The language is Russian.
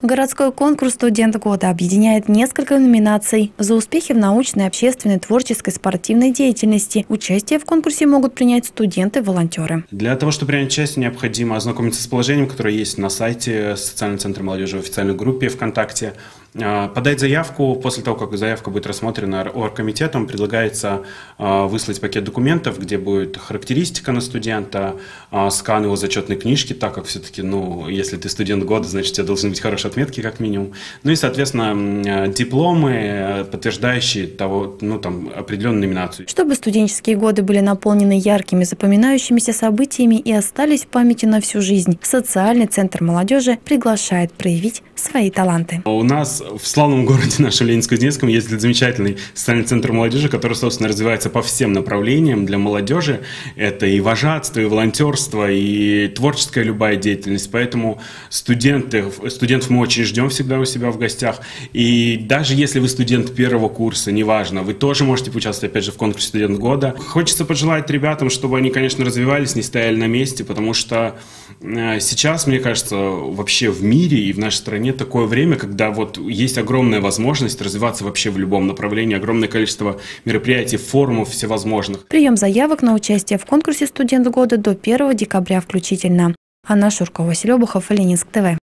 Городской конкурс «Студент года» объединяет несколько номинаций. За успехи в научной, общественной, творческой, спортивной деятельности участие в конкурсе могут принять студенты-волонтеры. Для того, чтобы принять участие, необходимо ознакомиться с положением, которое есть на сайте Социального центра молодежи в официальной группе ВКонтакте. Подать заявку. После того, как заявка будет рассмотрена оргкомитетом, предлагается выслать пакет документов, где будет характеристика на студента, скан его зачетной книжки, так как все-таки, если ты студент года, значит, у тебя должны быть хорошие отметки как минимум. Ну и, соответственно, дипломы, подтверждающие определенную номинацию. Чтобы студенческие годы были наполнены яркими, запоминающимися событиями и остались в памяти на всю жизнь, Социальный центр молодежи приглашает проявить свои таланты. У нас в славном городе нашем Ленинско-Кузнецком есть замечательный социальный центр молодежи, который, собственно, развивается по всем направлениям для молодежи. Это и вожатство, и волонтерство, и творческая любая деятельность. Поэтому студентов мы очень ждем всегда у себя в гостях. И даже если вы студент первого курса, неважно, вы тоже можете поучаствовать, опять же, в конкурсе «Студент года». Хочется пожелать ребятам, чтобы они, конечно, развивались, не стояли на месте, потому что сейчас, мне кажется, вообще в мире и в нашей стране такое время, когда есть огромная возможность развиваться вообще в любом направлении, огромное количество мероприятий, форумов всевозможных. Прием заявок на участие в конкурсе «Студент года» до 1 декабря включительно. Анна Шуркова, Василий Обухов, Ленинск ТВ.